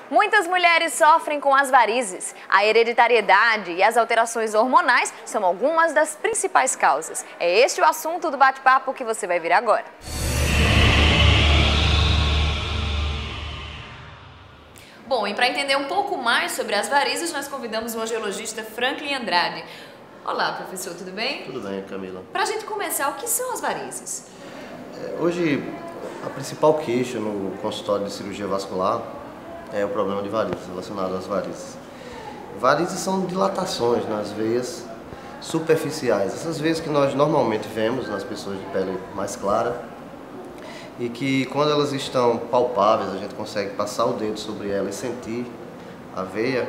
Muitas mulheres sofrem com as varizes. A hereditariedade e as alterações hormonais são algumas das principais causas. É este o assunto do bate-papo que você vai ver agora. Bom, e para entender um pouco mais sobre as varizes, nós convidamos o angiologista Franklin Andrade. Olá, professor, tudo bem? Tudo bem, Camila. Para a gente começar, o que são as varizes? Hoje, a principal queixa no consultório de cirurgia vascular é o problema de varizes, relacionado às varizes. Varizes são dilatações nas veias superficiais, essas veias que nós normalmente vemos nas pessoas de pele mais clara e que, quando elas estão palpáveis, a gente consegue passar o dedo sobre ela e sentir a veia,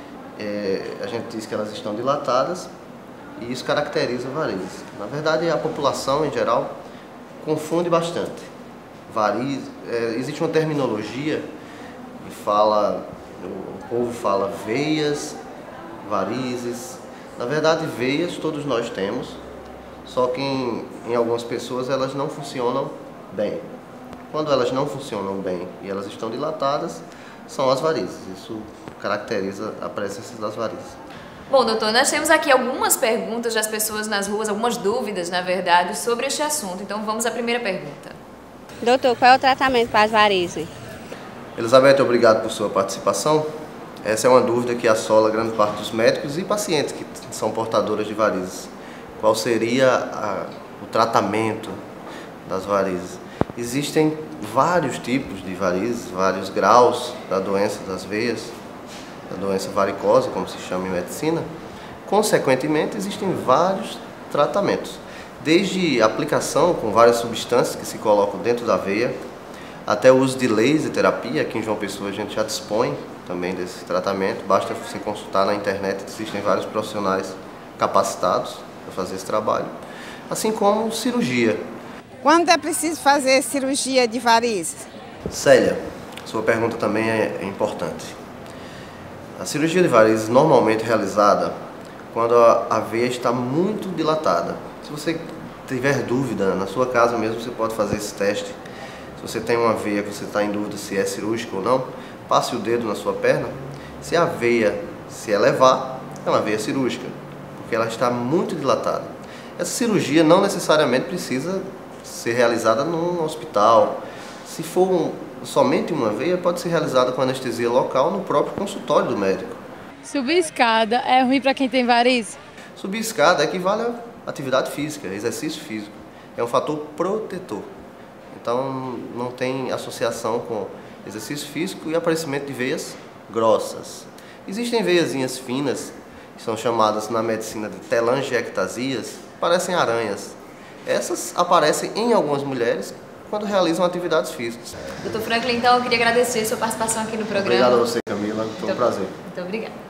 a gente diz que elas estão dilatadas e isso caracteriza varizes. Na verdade, a população em geral confunde bastante. Varizes, existe uma terminologia que fala, o povo fala veias, varizes. Na verdade, veias todos nós temos, só que em algumas pessoas elas não funcionam bem. Quando elas não funcionam bem e elas estão dilatadas, são as varizes. Isso caracteriza a presença das varizes. Bom, doutor, nós temos aqui algumas perguntas das pessoas nas ruas, algumas dúvidas, na verdade, sobre este assunto. Então vamos à primeira pergunta. Doutor, qual é o tratamento para as varizes? Elizabeth, obrigado por sua participação. Essa é uma dúvida que assola grande parte dos médicos e pacientes que são portadoras de varizes. Qual seria o tratamento das varizes? Existem vários tipos de varizes, vários graus da doença das veias, da doença varicosa, como se chama em medicina. Consequentemente, existem vários tratamentos, desde aplicação com várias substâncias que se colocam dentro da veia, até o uso de laser terapia. Aqui em João Pessoa a gente já dispõe também desse tratamento, basta você consultar na internet, existem vários profissionais capacitados para fazer esse trabalho, assim como cirurgia. Quando é preciso fazer cirurgia de varizes? Célia, sua pergunta também é importante. A cirurgia de varizes normalmente é realizada quando a veia está muito dilatada. Se você tiver dúvida, na sua casa mesmo você pode fazer esse teste. Se você tem uma veia que você está em dúvida se é cirúrgica ou não, passe o dedo na sua perna. Se a veia se elevar, é uma veia cirúrgica, porque ela está muito dilatada. Essa cirurgia não necessariamente precisa ser realizada num hospital. Se for somente uma veia, pode ser realizada com anestesia local no próprio consultório do médico. Subir escada é ruim para quem tem varizes? Subir escada equivale a atividade física, exercício físico. É um fator protetor. Então não tem associação com exercício físico e aparecimento de veias grossas. Existem veiazinhas finas, que são chamadas na medicina de telangiectasias, parecem aranhas. Essas aparecem em algumas mulheres quando realizam atividades físicas. Doutor Franklin, então eu queria agradecer a sua participação aqui no programa. Obrigado a você, Camila. Foi um prazer. Muito obrigada.